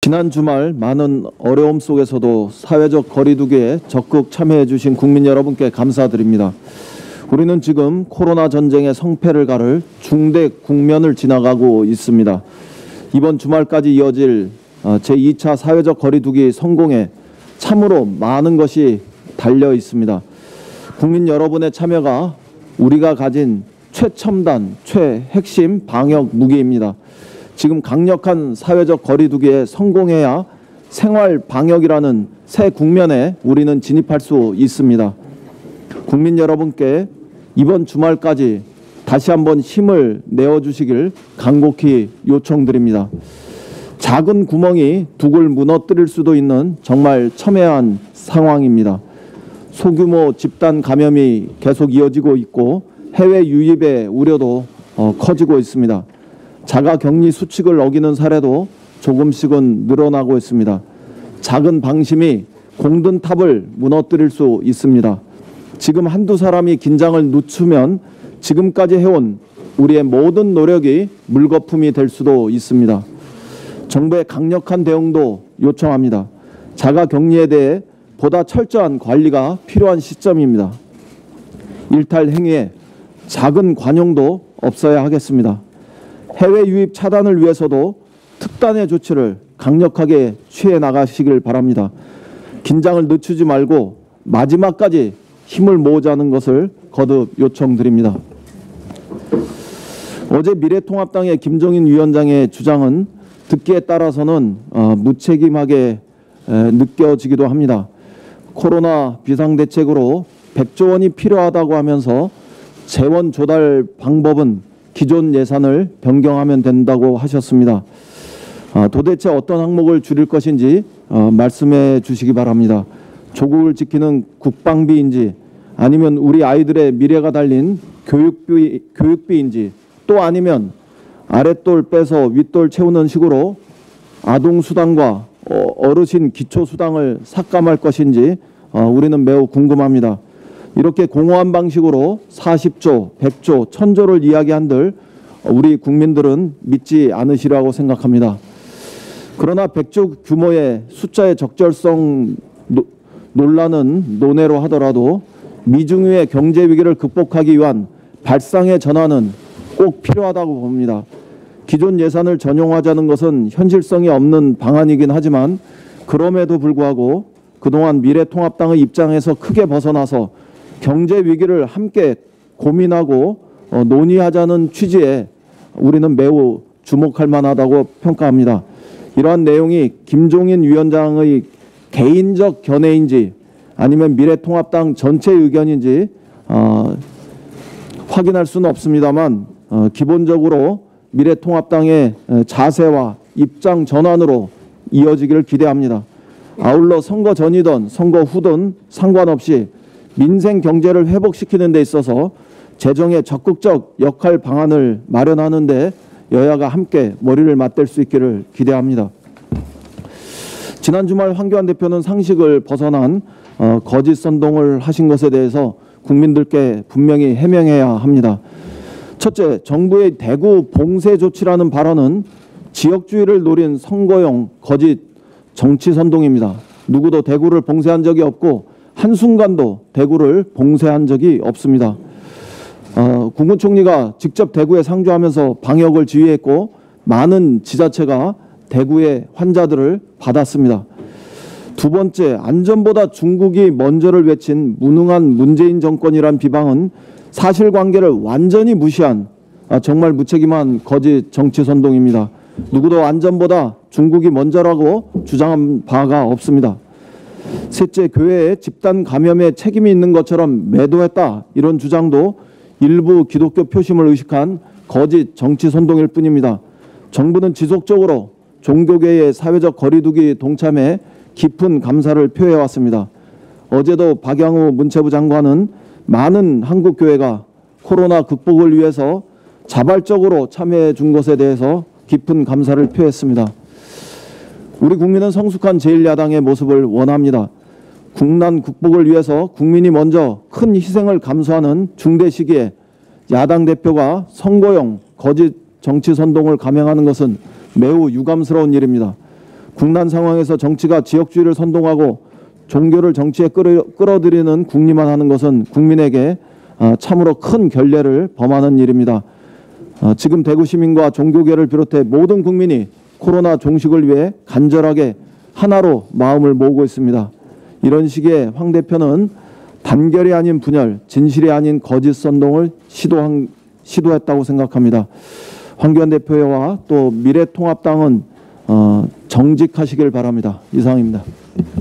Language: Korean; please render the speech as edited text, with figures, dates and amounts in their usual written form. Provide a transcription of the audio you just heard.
지난 주말 많은 어려움 속에서도 사회적 거리두기에 적극 참여해 주신 국민 여러분께 감사드립니다. 우리는 지금 코로나 전쟁의 성패를 가를 중대 국면을 지나가고 있습니다. 이번 주말까지 이어질 제2차 사회적 거리두기 성공에 참으로 많은 것이 달려 있습니다. 국민 여러분의 참여가 우리가 가진 최첨단, 최핵심 방역 무기입니다. 지금 강력한 사회적 거리두기에 성공해야 생활 방역이라는 새 국면에 우리는 진입할 수 있습니다. 국민 여러분께 이번 주말까지 다시 한번 힘을 내어주시길 간곡히 요청드립니다. 작은 구멍이 둑을 무너뜨릴 수도 있는 정말 첨예한 상황입니다. 소규모 집단 감염이 계속 이어지고 있고 해외 유입의 우려도 커지고 있습니다. 자가격리 수칙을 어기는 사례도 조금씩은 늘어나고 있습니다. 작은 방심이 공든탑을 무너뜨릴 수 있습니다. 지금 한두 사람이 긴장을 늦추면 지금까지 해온 우리의 모든 노력이 물거품이 될 수도 있습니다. 정부의 강력한 대응도 요청합니다. 자가격리에 대해 보다 철저한 관리가 필요한 시점입니다. 일탈 행위에 작은 관용도 없어야 하겠습니다. 해외 유입 차단을 위해서도 특단의 조치를 강력하게 취해 나가시길 바랍니다. 긴장을 늦추지 말고 마지막까지 힘을 모으자는 것을 거듭 요청드립니다. 어제 미래통합당의 김종인 위원장의 주장은 듣기에 따라서는 무책임하게 느껴지기도 합니다. 코로나 비상대책으로 100조 원이 필요하다고 하면서 재원 조달 방법은 기존 예산을 변경하면 된다고 하셨습니다. 도대체 어떤 항목을 줄일 것인지 말씀해 주시기 바랍니다. 조국을 지키는 국방비인지 아니면 우리 아이들의 미래가 달린 교육비인지 또 아니면 아랫돌 빼서 윗돌 채우는 식으로 아동수당과 어르신 기초수당을 삭감할 것인지 우리는 매우 궁금합니다. 이렇게 공허한 방식으로 40조, 100조, 1000조를 이야기한들 우리 국민들은 믿지 않으시라고 생각합니다. 그러나 100조 규모의 숫자의 적절성 논란은 논외로 하더라도 미중유의 경제 위기를 극복하기 위한 발상의 전환은 꼭 필요하다고 봅니다. 기존 예산을 전용하자는 것은 현실성이 없는 방안이긴 하지만 그럼에도 불구하고 그동안 미래통합당의 입장에서 크게 벗어나서 경제 위기를 함께 고민하고 논의하자는 취지에 우리는 매우 주목할 만하다고 평가합니다. 이러한 내용이 김종인 위원장의 개인적 견해인지 아니면 미래통합당 전체 의견인지 확인할 수는 없습니다만 기본적으로 미래통합당의 자세와 입장 전환으로 이어지기를 기대합니다. 아울러 선거 전이든 선거 후든 상관없이 민생 경제를 회복시키는 데 있어서 재정의 적극적 역할 방안을 마련하는 데 여야가 함께 머리를 맞댈 수 있기를 기대합니다. 지난 주말 황교안 대표는 상식을 벗어난 거짓 선동을 하신 것에 대해서 국민들께 분명히 해명해야 합니다. 첫째, 정부의 대구 봉쇄 조치라는 발언은 지역주의를 노린 선거용 거짓 정치 선동입니다. 누구도 대구를 봉쇄한 적이 없고 한순간도 대구를 봉쇄한 적이 없습니다. 국무총리가 직접 대구에 상주하면서 방역을 지휘했고 많은 지자체가 대구의 환자들을 받았습니다. 두 번째, 안전보다 중국이 먼저를 외친 무능한 문재인 정권이란 비방은 사실관계를 완전히 무시한 정말 무책임한 거짓 정치 선동입니다. 누구도 안전보다 중국이 먼저라고 주장한 바가 없습니다. 셋째, 교회에 집단 감염에 책임이 있는 것처럼 매도했다 이런 주장도 일부 기독교 표심을 의식한 거짓 정치 선동일 뿐입니다. 정부는 지속적으로 종교계의 사회적 거리두기 동참에 깊은 감사를 표해왔습니다. 어제도 박양우 문체부 장관은 많은 한국 교회가 코로나 극복을 위해서 자발적으로 참여해 준 것에 대해서 깊은 감사를 표했습니다. 우리 국민은 성숙한 제1야당의 모습을 원합니다. 국난 극복을 위해서 국민이 먼저 큰 희생을 감수하는 중대 시기에 야당 대표가 선거용 거짓 정치 선동을 감행하는 것은 매우 유감스러운 일입니다. 국난 상황에서 정치가 지역주의를 선동하고 종교를 정치에 끌어들이는 국리만 하는 것은 국민에게 참으로 큰 결례를 범하는 일입니다. 지금 대구 시민과 종교계를 비롯해 모든 국민이 코로나 종식을 위해 간절하게 하나로 마음을 모으고 있습니다. 이런 시기에 황 대표는 단결이 아닌 분열, 진실이 아닌 거짓 선동을 시도했다고 생각합니다. 황교안 대표와 또 미래통합당은 정직하시길 바랍니다. 이상입니다.